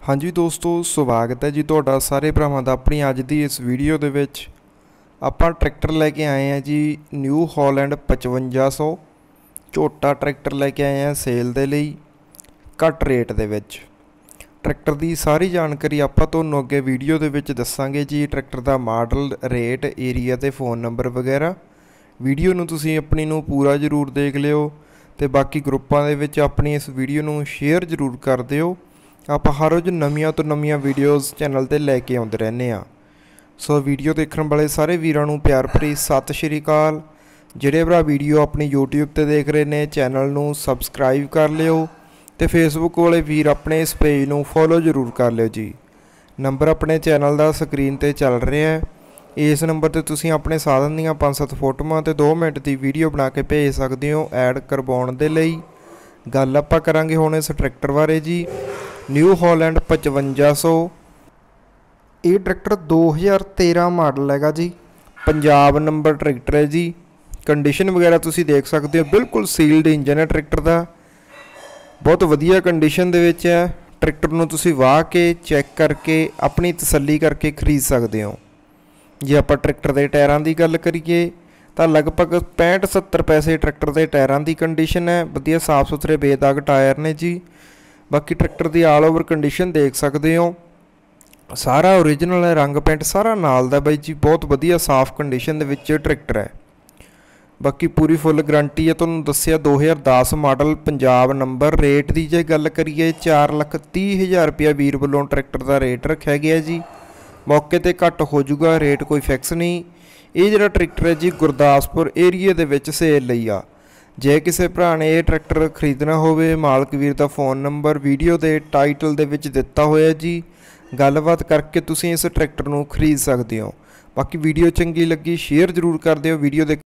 हाँ जी दोस्तों, स्वागत है जी तुहाडा सारे भरावां दा अपनी अज दी इस वीडियो दे विच। आपां ट्रैक्टर लैके आए हैं जी न्यू हॉलैंड 5500 झोटा ट्रैक्टर लैके आए हैं सेल दे लई घट रेट दे विच। ट्रैक्टर दी सारी जानकारी आपां तुहानूं अगे वीडियो दे विच दस्सांगे जी। ट्रैक्टर दा मॉडल, रेट, एरिया ते फोन नंबर वगैरह। वीडियो नूं तुसीं अपनी नूं पूरा जरूर देख लिओ ते बाकी ग्रुपां दे विच अपनी इस वीडियो नूं शेयर जरूर कर दिओ। आप हर रोज़ नवीं तो नवीं वीडियोज़ चैनल ते लैके आउंदे रहने आ। सो वीडियो देखने वाले सारे वीरां नूं प्यार भरी सत श्री अकाल। जिहड़े भरा वीडियो अपनी यूट्यूब ते देख रहे ने चैनल नूं सबसक्राइब कर लिओ ते फेसबुक वाले वीर अपने इस पेज नूं फॉलो जरूर कर लिओ जी। नंबर अपने चैनल का स्क्रीन ते चल रहा है। इस नंबर ते तुसीं अपने साधन दीयां 5-7 फोटोआं ते 2 मिनट की वीडियो बना के भेज सकते हो ऐड करवाउण दे लई। गल आपां करांगे हुण इस ट्रैक्टर बारे जी। न्यू हॉलैंड 5500 ये ट्रैक्टर 2013 मॉडल हैगा जी। पंजाब नंबर ट्रैक्टर है जी। कंडीशन वगैरह तुसीं देख सकते हो, बिल्कुल सील्ड इंजन है ट्रैक्टर का, बहुत वधिया कंडीशन दे विच है। ट्रैक्टर नूं तुसीं वाह के चैक करके अपनी तसल्ली करके खरीद सकते हो। जे आपां ट्रैक्टर के टायरां की गल करिए तो लगभग 65-70 पैसे ट्रैक्टर के टायरां की कंडीशन है। वधिया साफ सुथरे बेदाग टायर ने जी। बाकी ट्रैक्टर की आल ओवर कंडीशन देख सकते हो, सारा ओरिजिनल है, रंग पेंट सारा नाल दा बाई जी। बहुत वधिया साफ कंडीशन दे विच ट्रैक्टर है। बाकी पूरी फुल गारंटी है। तुहानूं दस्सिया 2010 मॉडल पंजाब नंबर। रेट की जे गल करिए 4,30,000 रुपया वीर वालों ट्रैक्टर का रेट रखा गया जी। मौके ते घट हो जूगा, रेट कोई फिक्स नहीं। ये जिहड़ा ट्रैक्टर है जी गुरदासपुर एरिए दे विच सेल लई आ। जे किसी भरा ने यह ट्रैक्टर खरीदना होवे, मालक वीर का फोन नंबर वीडियो के टाइटल दे विच दिता होया जी। गलबात करके तुसीं इस ट्रैक्टर नूं खरीद सकते हो। बाकी वीडियो चंगी लगी शेयर जरूर कर दिओ। वीडियो दे